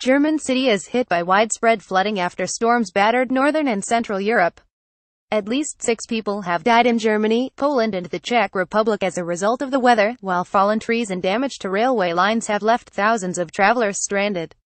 German city is hit by widespread flooding after storms battered northern and central Europe. At least 6 people have died in Germany, Poland and the Czech Republic as a result of the weather, while fallen trees and damage to railway lines have left thousands of travelers stranded.